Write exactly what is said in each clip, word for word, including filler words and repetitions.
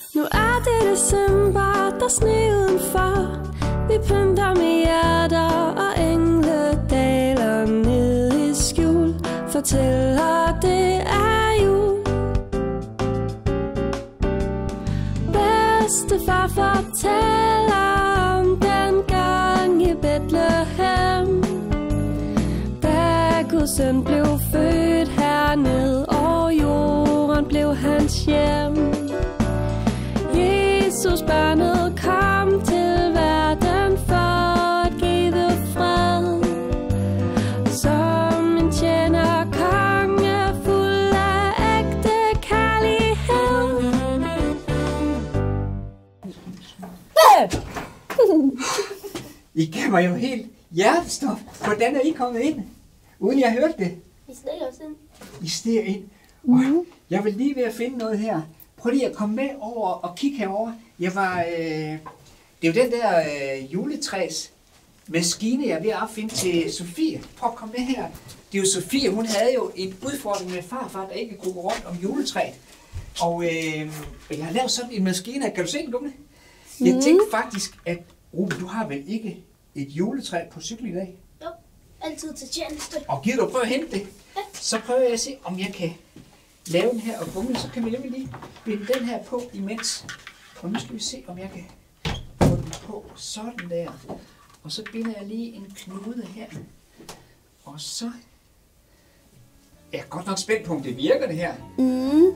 Nu er det december, der er sne udenfor. Vi pynter med hjerter og engle daler ned i skjul. Fortæller, det er jul. Bedstefar fortæller om den gang i Bethlehem, da Guds søn blev født hernede, og jorden blev hans hjem. Jesus barnet kom til verden for at give fred, som en tjener konge fuld af ægte kærlighed. I gav mig jo helt hjertestof. Hvordan er I kommet ind, uden jeg hørte det? Vi stiger os ind. I stiger ind. Mm. Jeg vil lige ved at finde noget her. Prøv lige at komme med over og kigge herover. Jeg var, øh, det er jo den der øh, juletræs maskine, jeg er ved at opfinde til Sofie. Prøv at komme med her. Det er jo Sofie, hun havde jo en udfordring med farfar, der ikke kunne gå rundt om juletræet. Og øh, jeg har lavet sådan en maskine. Kan du se den, Gumle? Mm. Jeg tænkte faktisk, at Ruben, du har vel ikke et juletræ på cykel i dag? Jo, altid til tjeneste. Og gider du prøve at hente det? Ja. Så prøver jeg at se, om jeg kan lave den her og Gumle, så kan vi nemlig lige binde den her på imens. Og nu skal vi se, om jeg kan få den på sådan der. Og så binder jeg lige en knude her. Og så er jeg godt nok spændt på, om det virker det her. Mm.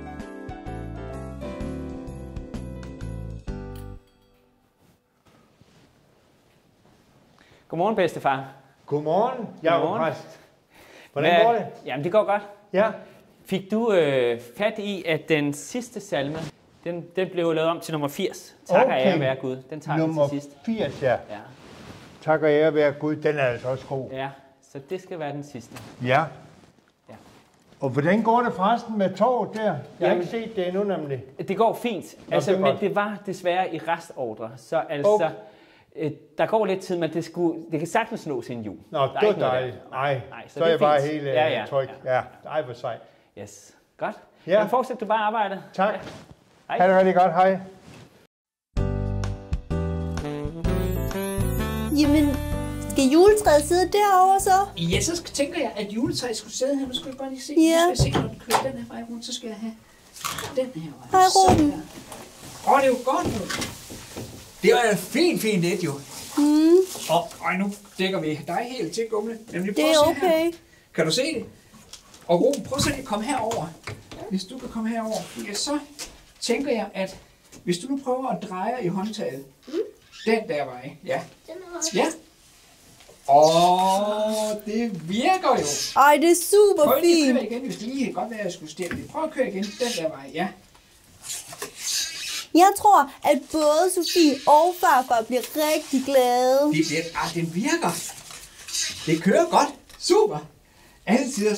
Godmorgen, bedstefar. Godmorgen, Jacob Præst. Hvordan Hvad? går det? Jamen, det går godt. Ja. Fik du øh, fat i, at den sidste salme, den, den blev lavet om til nummer firs? Tak og ære være Gud. Den tager nummer vi til sidst. firs, ja. Ja. Tak og ære være Gud, den er altså også god. Ja, så det skal være den sidste. Ja. Ja. Og hvordan går det forresten med toget der? Jeg har Jamen, ikke set det endnu nemlig. Det går fint, Nå, altså, det men godt. det var desværre i restordre, så altså, Okay. øh, der går lidt tid, men det, skulle, det kan sagtens nås en jul. Nå, det er dejligt. Nej, Nej, så så, det er er jeg bare fint. helt Ja, ja, tryg. ja. Ja, ej, hvor sejt. Yes, godt. Ja. Men fortsæt du bare arbejdet. Tak. Ja. Hej. Ha' det rigtig godt, hej. Jamen, skal juletræet sidde derovre så? Ja, så tænker jeg, at juletræet skulle sidde her. Nu skal vi bare lige se. Ja. Nu skal jeg se, når den kører den her vej rundt, så skal jeg have den her vej. Hej, Ruben. Åh, oh, det er jo godt nu. Det var et fint, fint et jo. Mm. Og, og nu dækker vi dig helt til, Gumle. Jamen, Det er okay. Her. Kan du se det? Og Ruben, prøv så lige at komme herover. Hvis du kan komme herover. Ja, så tænker jeg, at hvis du nu prøver at dreje i håndtaget. Mm. Den der vej. Ja. Den er også. Ja. Åh, det virker jo. Ej, det er super Prøv lige at fint. køre igen, hvis det lige kan godt være, at jeg skulle stille det. Prøv at køre igen. Den der vej, ja. Jeg tror, at både Sofie og farfar bliver rigtig glade. Det, det, ah, den virker. Det kører godt. Super. Altid.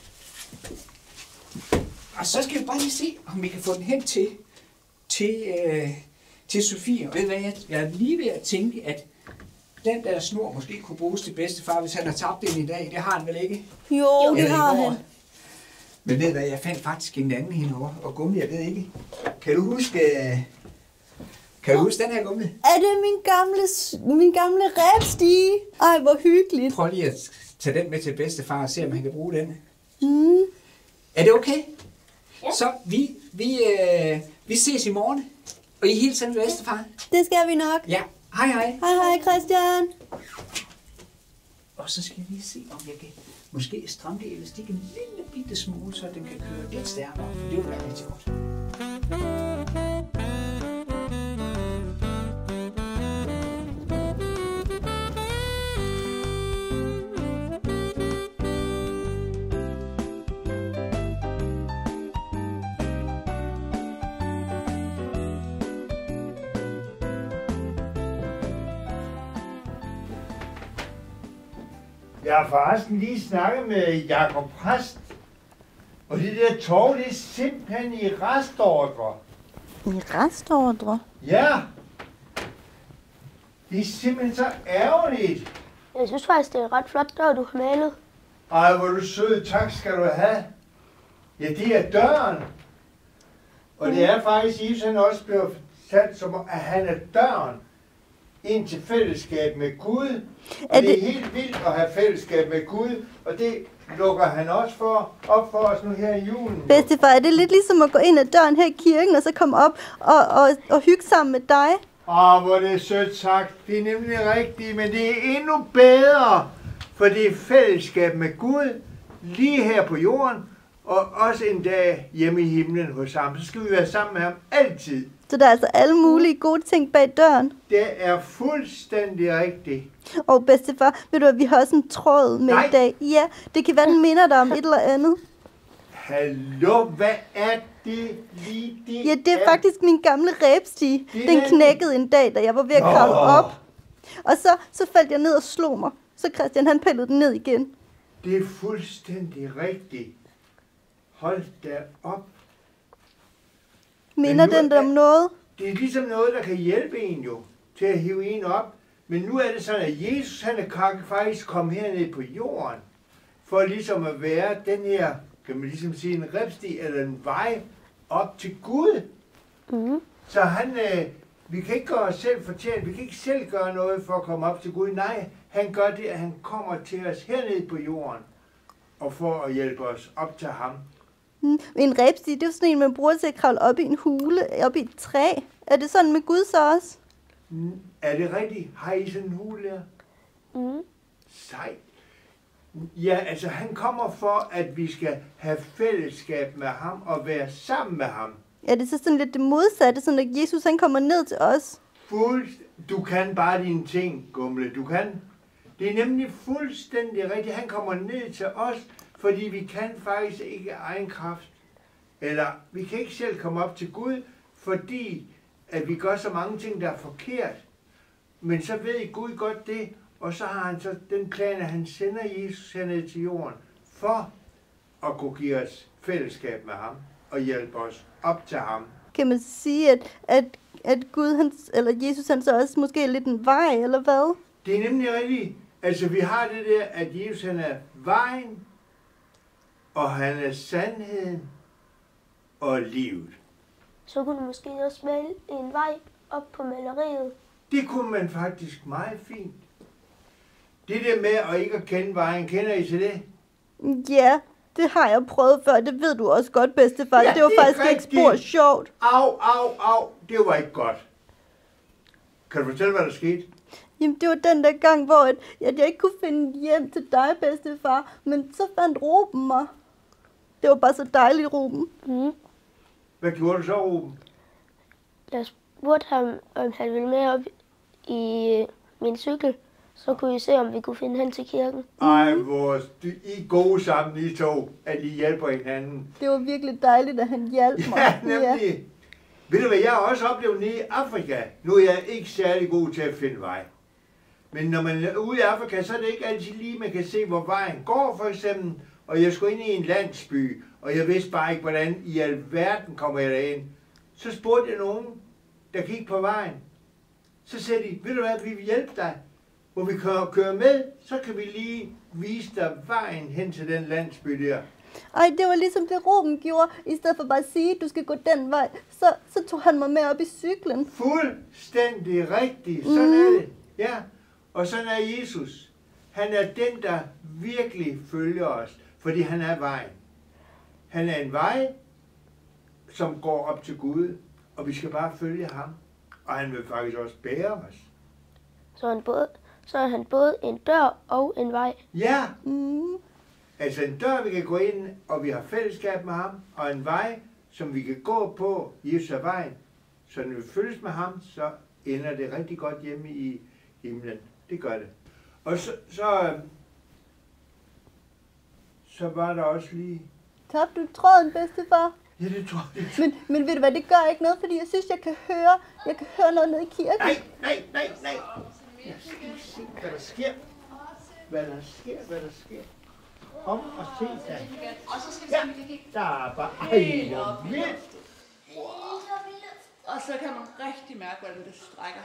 Og så skal vi bare lige se, om vi kan få den hen til, til, øh, til Sofie. Og ved du hvad, jeg, jeg er lige ved at tænke, at den der snor måske kunne bruges til bedstefar, hvis han har tabt den i dag. Det har han vel ikke? Jo, det Eller i har går. han. Men ved du hvad, jeg fandt faktisk en anden herovre, og Gumle, jeg ved ikke. Kan du huske, øh, kan du huske den her, Gumle? Er det min gamle, min gamle rebstige? Ej, hvor hyggeligt. Prøv lige at tage den med til bedstefar og se, om han kan bruge den. Mm. Er det okay? Ja. Så vi, vi, øh, vi ses i morgen. Og I hilser med bedstefar. Det skal vi nok. Ja, hej hej. Hej, hej, Christian. Og så skal jeg lige se, om jeg kan måske stramme det elastik en lille bitte smule, så den kan køre lidt stærkere. For det vil være rigtig godt. Jeg har forresten lige snakket med Jacob Præst. Og det der tog, det er simpelthen i restordre. I restordre? Ja. Det er simpelthen så ærgerligt. Jeg synes faktisk, det er ret flot dør, du har malet. Ej, hvor er du sød. Tak skal du have. Ja, det er døren. Og det er faktisk, Jesus han også bliver sat som, at han er døren ind til fællesskab med Gud. Og Er det er det- helt vildt at have fællesskab med Gud, og det lukker han også for, op for os nu her i julen. Bedstefar, er det lidt ligesom at gå ind ad døren her i kirken, og så komme op og, og, og hygge sammen med dig? Åh, hvor det er sødt sagt. Det er nemlig rigtigt, men det er endnu bedre, for det er fællesskab med Gud, lige her på jorden, og også en dag hjemme i himlen hos ham. Så skal vi være sammen med ham altid. Så der er altså alle mulige gode ting bag døren. Det er fuldstændig rigtigt. Og bedstefar, ved du at vi har også en tråd med Nej. i dag? Ja, det kan være, den minder dig om et eller andet. Hallo, hvad er det lige, det Ja, det er faktisk min gamle ræbstige. Det er Den den. knækkede en dag, da jeg var ved at kravle Nå. op. Og så, så faldt jeg ned og slog mig. Så Christian, han pillede den ned igen. Det er fuldstændig rigtigt. Hold da op. Minder nu den er- dig om noget? Det er ligesom noget, der kan hjælpe en jo, til at hive en op. Men nu er det sådan, at Jesus han er kak- faktisk kommet herned på jorden, for ligesom at være den her, kan man ligesom sige, en ripsti eller en vej op til Gud. Mm. Så han, øh, vi kan ikke gøre os selv fortjent, vi kan ikke selv gøre noget for at komme op til Gud. Nej, han gør det, at han kommer til os herned på jorden, og for at hjælpe os op til ham. Mm. En ræbstige, det er jo sådan en, man bruger til at kravle op i en hule, op i et træ. Er det sådan med Gud så også? Mm, Er det rigtigt? Har I sådan en hule der? Mm. Sej. Ja, altså han kommer for, at vi skal have fællesskab med ham og være sammen med ham. Er det så sådan lidt det modsatte, sådan at Jesus han kommer ned til os? Fuld... Du kan bare dine ting, Gumle. Du kan. Det er nemlig fuldstændig rigtigt. Han kommer ned til os, fordi vi kan faktisk ikke af egen kraft. Eller vi kan ikke selv komme op til Gud, fordi at vi gør så mange ting, der er forkert. Men så ved Gud godt det, og så har han så den plan, at han sender Jesus herned til jorden, for at kunne give os fællesskab med ham, og hjælpe os op til ham. Kan man sige, at, at, at Gud, han, eller Jesus, han så også måske er lidt en vej, eller hvad? Det er nemlig rigtigt. Altså vi har det der, at Jesus han er vejen, og han er sandheden, og livet. Så kunne du måske også male en vej op på maleriet. Det kunne man faktisk meget fint. Det der med at ikke at kende vejen, kender I til det? Ja, det har jeg prøvet før, det ved du også godt, bedstefar. Ja, det var det er faktisk ikke rigtigt. spor sjovt. Au, au, au, det var ikke godt. Kan du fortælle, hvad der skete? Jamen, det var den der gang, hvor at, at jeg ikke kunne finde hjem til dig, bedstefar. Men så fandt Ruben mig. Det var bare så dejligt, Ruben. Mm. Hvad gjorde du så, Ruben? Jeg spurgte ham, om han ville med op i øh, min cykel. Så kunne vi se, om vi kunne finde hen til kirken. Ej, hvor I er gode sammen, I to, at I hjælper hinanden. Det var virkelig dejligt, at han hjalp mig. Ja, nemlig. Ja. Ved du hvad, jeg har også oplevet nede i Afrika. Nu er jeg ikke særlig god til at finde vej. Men når man er ude i Afrika, så er det ikke altid lige, man kan se, hvor vejen går, for eksempel. Og jeg skulle ind i en landsby, og jeg vidste bare ikke, hvordan i alverden kommer jeg derind. Så spurgte jeg nogen, der gik på vejen. Så sagde de, ved du hvad, vi vil hjælpe dig. Hvor vi kan køre med, så kan vi lige vise dig vejen hen til den landsby der. Ej, det var ligesom det Ruben gjorde. I stedet for bare at sige, at du skal gå den vej, så, så tog han mig med op i cyklen. Fuldstændig rigtigt. Sådan Mhm. er det. Ja. Og sådan er Jesus. Han er den, der virkelig følger os, fordi han er vejen. Han er en vej, som går op til Gud, og vi skal bare følge ham. Og han vil faktisk også bære os. Så er han både, så er han både en dør og en vej. Ja, Mm. altså en dør, vi kan gå ind, og vi har fællesskab med ham, og en vej, som vi kan gå på, Jesus er vejen. Så når vi følges med ham, så ender det rigtig godt hjemme i himlen. Det gør det. Og så, så, så var der også lige... Tabte du tråden, bedstefar? Ja, det tror jeg. Men, men ved du hvad, det gør ikke noget, fordi jeg synes, jeg kan høre, jeg kan høre noget nede i kirken. Nej, nej, nej, nej. Jeg skal lige se, hvad der sker. Hvad der sker, hvad der sker. Kom og se da. Ja, der er bare... Ej, hvor vildt. Og så kan man rigtig mærke, hvordan det strækker.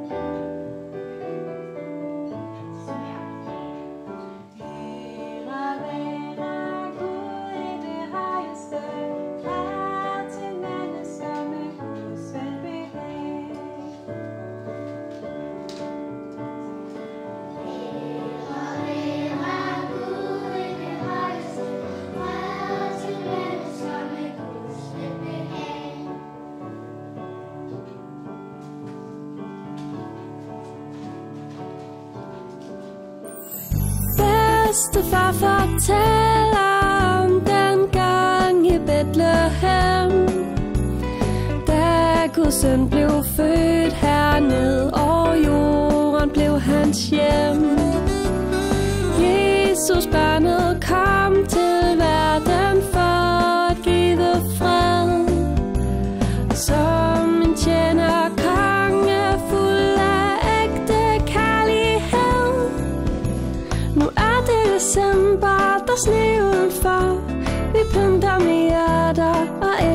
La bedstefar fortæller om den gang i Bethlehem, da Guds søn blev født hernede, og jorden blev hans hjem. Jesus barnet kom til verden for at give fred, som en tjener konge fuld af ægte kærlighed. Nu er det december, der sne udenfor, vi pynter med hjerter og